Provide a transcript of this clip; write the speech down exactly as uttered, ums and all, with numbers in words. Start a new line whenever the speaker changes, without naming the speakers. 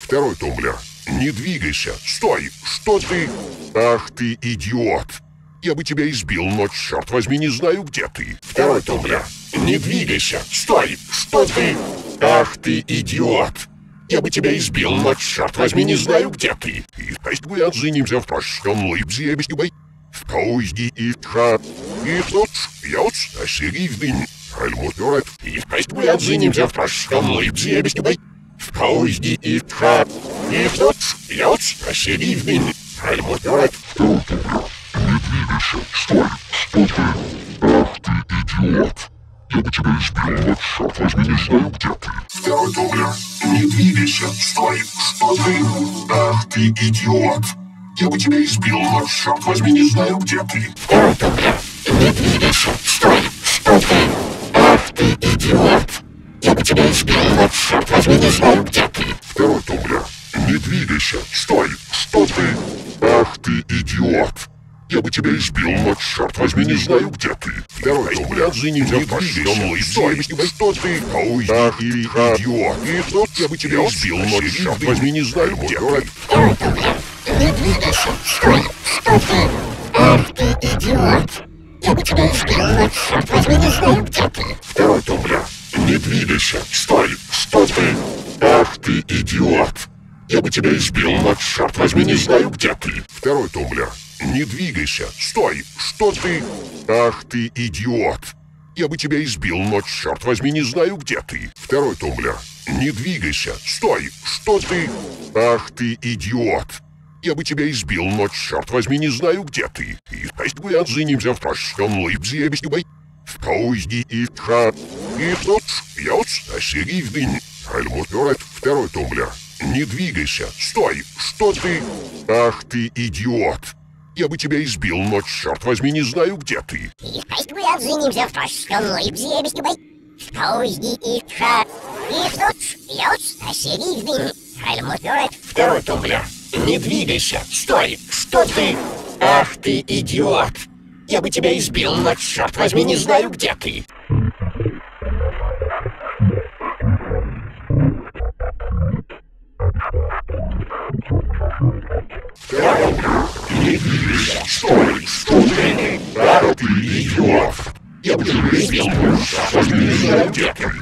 Второй тумблер. Не двигайся. Стой. Что ты? Ах ты, идиот. Я бы тебя избил, но, черт возьми, не знаю, где ты. Второй тумблер. Не двигайся. Стой. Что ты? Ах ты, идиот. Я бы тебя избил, но, черт возьми, не знаю, где ты. И пусть займемся в прощном липзебестюбой. В поезде и тха. И тут шпьёц, а серивдень. Альмутёрет. И пусть займемся в прощном липзебестюбой. В поезде и тха. И тут шпьёц, а серивдень. Альмутёрет.
Не двигайся, стой, что ты? Ах ты, идиот. Я бы тебя избил, но, черт возьми, не знаю, где ты.
Второй тумблер. Не двигайся, стой, что ты? Ах ты, идиот. Я бы тебя избил, но, черт возьми, не знаю, где ты.
Второй тумблер. Не двигайся, стой, что ты? Ах ты, идиот. Я бы тебя избил, но, черт возьми, не знаю, где ты.
Второй тумблер. Не двигайся, стой, что ты? Ах ты, идиот. Я бы тебя избил, но, черт возьми, не знаю, где ты. Второй тумблер. Не двигайся, стой, что ты? Ах ты, идиот. И тут я бы тебя избил, но, черт возьми, не знаю, где ты.
Второй тумблер. Не двигайся, стой, что ты? Ах ты, идиот. Я бы тебя избил, но, черт возьми, не знаю, где ты.
Второй тумблер. Не двигайся, стой, что ты? Ах ты, идиот. Я бы тебя избил, но, черт возьми, не знаю, где ты. Второй тумблер. Не двигайся, стой, что ты? Ах ты, идиот. Я бы тебя избил, но, черт возьми, не знаю, где ты. Второй тумблер. Не двигайся, стой, что ты? Ах ты, идиот. Я бы тебя избил, но, черт возьми, не знаю, где ты. И пусть займемся в прощном липзебестюбой. В поезде и тха. И тут шпьёц, а серивдень. Альмутёрет. Второй тумблер. Не двигайся, стой, что ты? Ах ты, идиот. Я бы тебя избил, но, черт возьми, не знаю, где ты.
И пусть займемся в прощном липзебестюбой. В поезде и тха. И тут шпьёц, а серивдень. Альмутёрет.
Второй тумблер. Не двигайся, стой, что ты? Ах ты, идиот. Я бы тебя избил, но, черт возьми, не знаю, где ты. Не двигайся, стой, что ты? Ах ты, идиот. Я бы тебя избил, но, черт возьми, не знаю, где ты.